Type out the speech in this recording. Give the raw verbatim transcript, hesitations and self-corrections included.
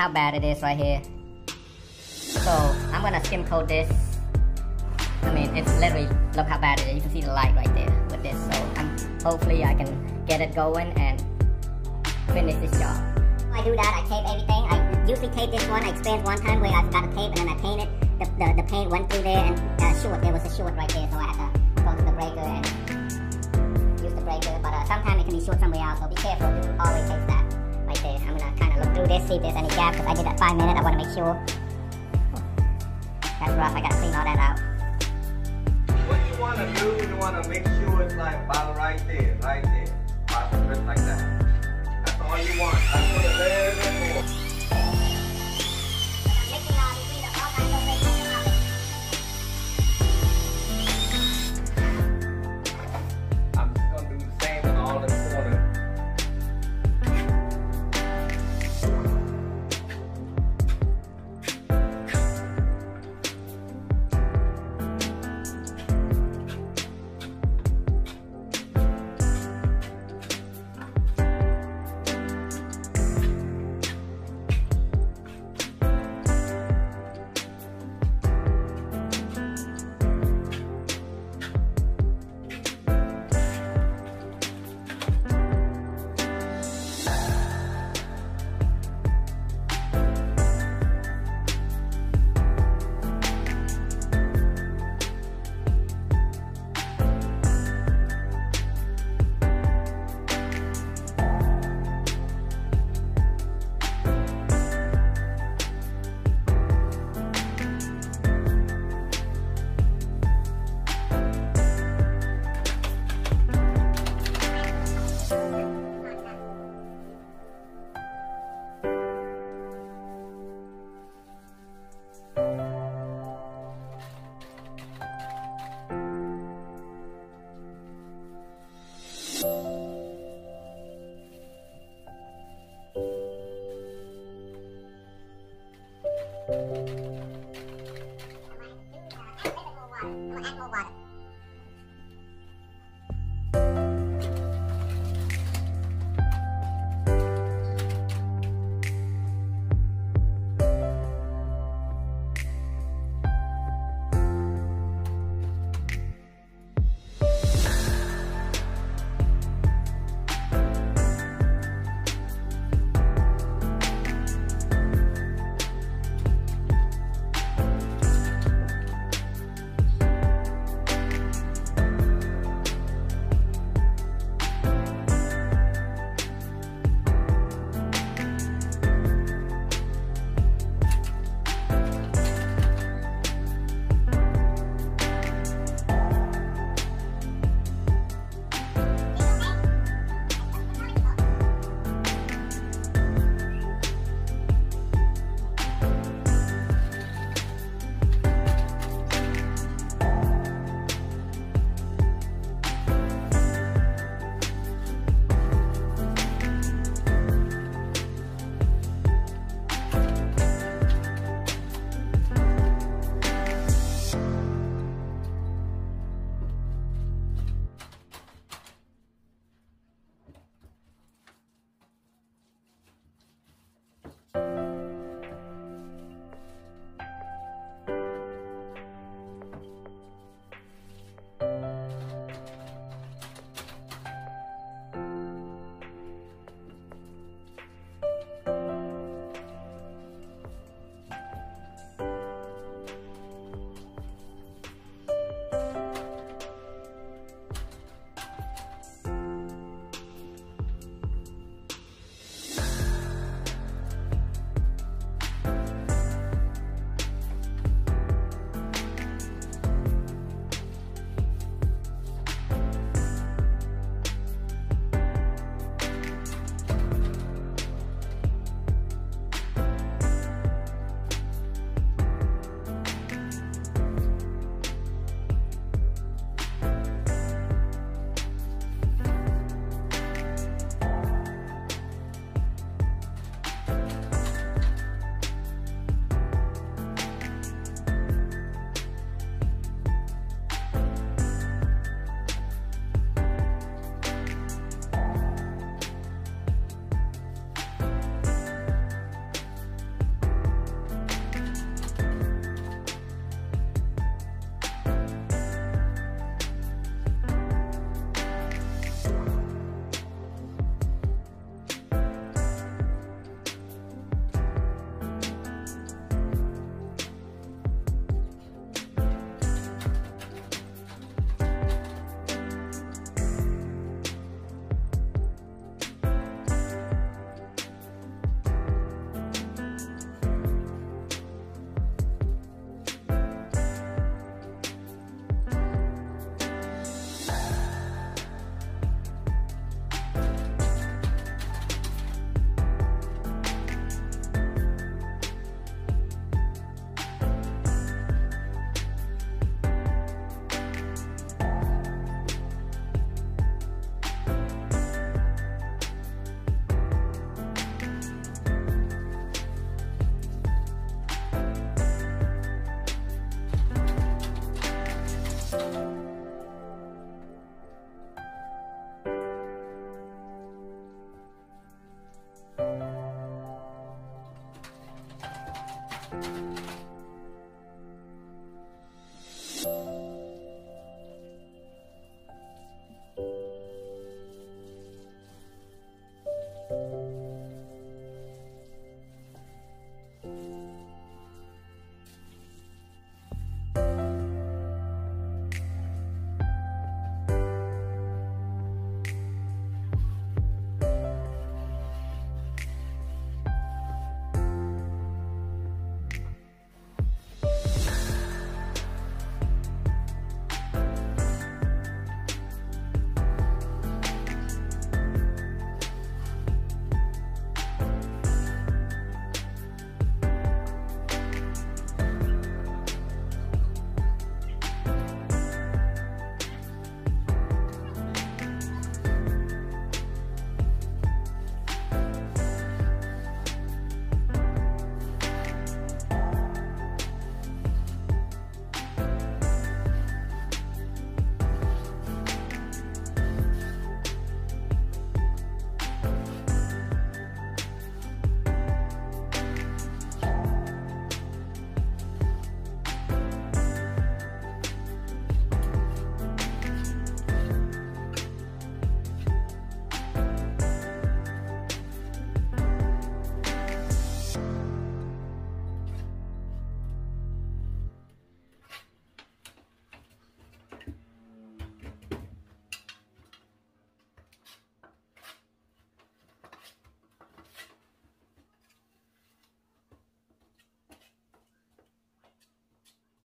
how bad it is right here. So I'm gonna skim coat this. I mean, it's literally, look how bad it is. You can see the light right there with this. So I'm, hopefully I can get it going and finish this job. I do that, I tape everything. I usually tape this one. I experienced one time where I forgot to tape and then I painted. The, the, the paint went through there and uh, short, there was a short right there. So I had to go to the breaker and use the breaker. But uh, sometimes it can be short somewhere else, so be careful. You always take that right there. I'm gonna kind of look through this, see if there's any gap, because I did that five minutes. I wanna make sure. That's rough, I gotta clean all that out. What you want to do, you want to make sure it's like about right there, right there. About just like that. That's all you want. That's what it is for. I'm just going to do the same in all the corners. Thank you.